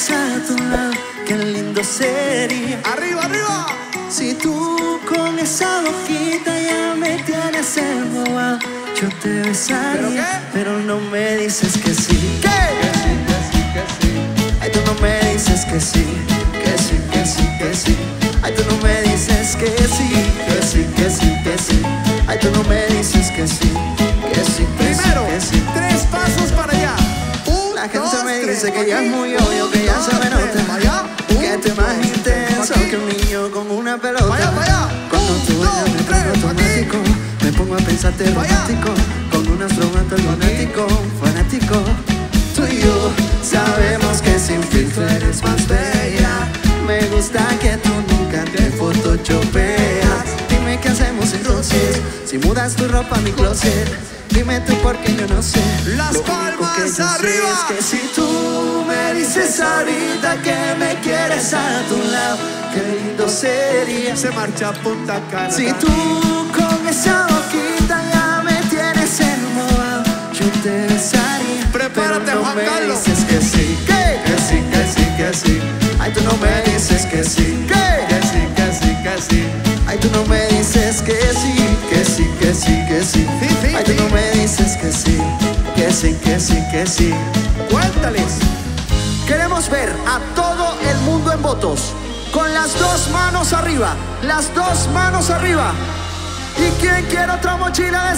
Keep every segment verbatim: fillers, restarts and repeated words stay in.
quieres a tu lado, qué lindo sería. ¡Arriba, arriba! Si tú con esa boquita ya me tienes embobado, yo te besaría. ¿Pero qué? Pero no me dices que sí. ¿Qué? Que sí, que sí, que sí. Ay, tú no me dices que sí. Que sí, que sí, que sí. Ay, tú no me dices que sí. Que sí, que sí, que sí. Ay, tú no me dices que sí. Que sí, que sí, Primero, que sí. tres pasos para allá. Un, La gente dos, me tres, dice que pa' ya es aquí. muy obvio, que ya Un, se me dos, tres, nota, pa' allá. que Un, tú es más dos, tres, intenso pa' aquí. que un niño con una pelota. Vaya, vaya. Cuando Un, tú dos, bailas me tres, pongo pa' aquí. automático, me pongo a pensarte Vaya. romántico, con un instrumento lunático, fanático. Tú y yo sabemos que sin filtro eres más bella. Me gusta que tú nunca te photoshopeas. Dime qué hacemos entonces, si mudas tu ropa a mi closet. Dime tú porque yo no sé. Las Lo único palmas que yo sé arriba. es que si tú me dices ahorita que me quieres a tu lado, qué lindo sería. Se marcha a Punta Cana. Si tú con esa boquita ya me tienes embobado, yo te besaría. Prepárate, pero no Juan me Carlos. dices que sí. ¿Qué? Que sí, que sí, que sí. Ay, tú no me dices que sí. ¿Qué? Que sí, que sí, que sí. Ay, tú no me dices que sí. Que sí, que sí, que sí. Sí, sí, Ay, tú sí. no me dices que sí. Que sí, que sí, que sí. Cuéntales. Queremos ver a todo el mundo en votos, con las dos manos arriba, las dos manos arriba. ¿Y quién quiere otra mochila de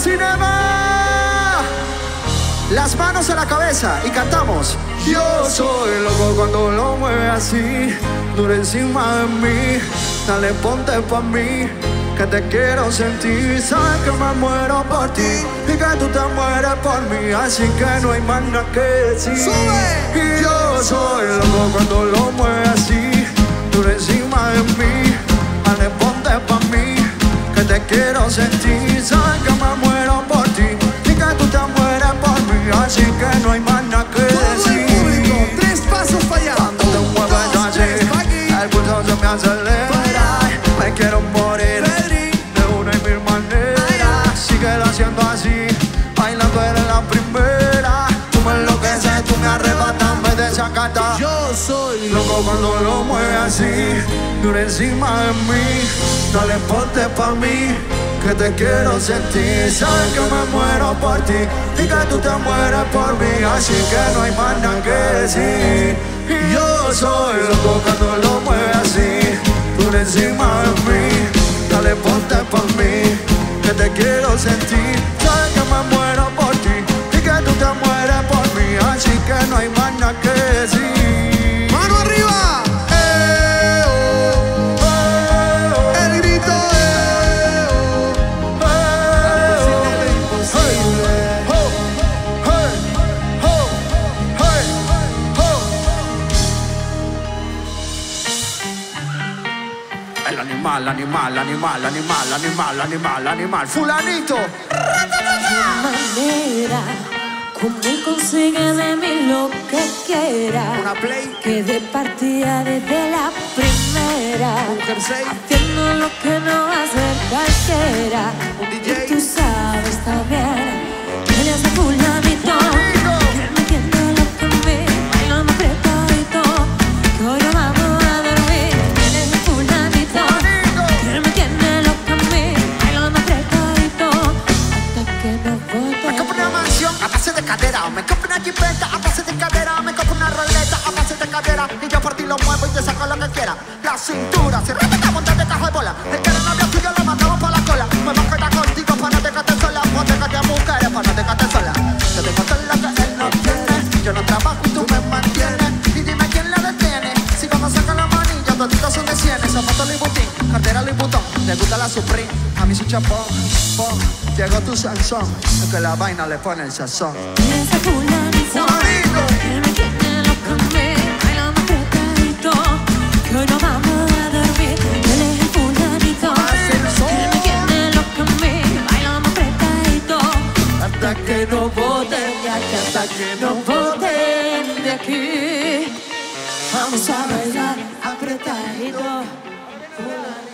cinema? Las manos a la cabeza y cantamos. Yo soy loco cuando lo mueve así, dura encima de mí. Dale, ponte pa' mí, que te quiero sentir. Sabes que me muero por ti y que tú te mueres por mí, así que no hay más nada que decir. ¡Sube! Y yo soy loco cuando lo mueve así, dura encima de mí. Dale, ponte pa' mí, que te quiero sentir. Sabes que me muero por ti y que tú te mueres por mí, así que no hay más nada que Todo el decir. público. Tres pasos para allá. Cuando te Un, mueves dos, así, tres, pa' aquí. el pulso se me acelera. Me quiero morir Pedri. de una y mil maneras. Síguelo haciendo así, bailando eres la primera. Tú me enloqueces, tú me arrebatas, me desacatas. Yo soy Loco cuando lo mueve así, dura encima de mí. Dale, ponte pa' mí, que te quiero sentir. Sabes que me muero por ti y que tú te mueres por mí, así que no hay más nada que decir. Y yo soy loco cuando lo mueve así, dura encima de mí. Dale, ponte pa' mí, que te quiero sentir. Sabes que me muero por ti y que tú te mueres por mí, así que no hay más nada que decir. mano arriba. Eh, oh. Eh, oh. El grito. Eh, oh. Hey, Imposible. ho, hey, ho, hey, ho. El animal, animal, animal, animal, animal, animal, animal. Fulanito. Manera como consigue de mí lo que quiera, Una play. que de partida desde la primera, Un jersey. haciendo lo que no hace cualquiera. Un D Y J. tú sabes también que eres de fulanito, que me tiene lo que me bailando apretadito, que hoy no vamos a dormir. Eres de fulanito, que me tiene lo que me bailando apretadito, hasta que nos Me bote. compro una mansión a base de cadera. Me compro una jipeta a base de cadera. Me compro una roleta a base de cadera. Y yo por ti lo muevo y te saco lo que quiera. La cintura se respeta montar de caja de bola. El que era novio tuyo lo mandamos para la cola. Me voy a quedar contigo para no dejarte sola. Voy a dejarte a mujeres para no dejarte sola. Yo tengo todo lo que él no tiene. Yo no trabajo y tú me mantienes. Y dime quién la detiene. Si cuando saca la manilla toditos son de cienes. Zapatos Louis Vuitton, cartera Louis Vuitton. Le gusta la Supreme, a mí su chapón, pon. Llegó tu Sansón, es que la vaina le pone el sazón. Ese fulanito, que me tiene loco me bailando apretadito, que hoy no vamos a dormir. Él es el fulanito, que me tiene loco me bailando apretadito, hasta que nos boten de aquí, hasta que nos boten de aquí. Vamos a bailar apretadito, fulanito.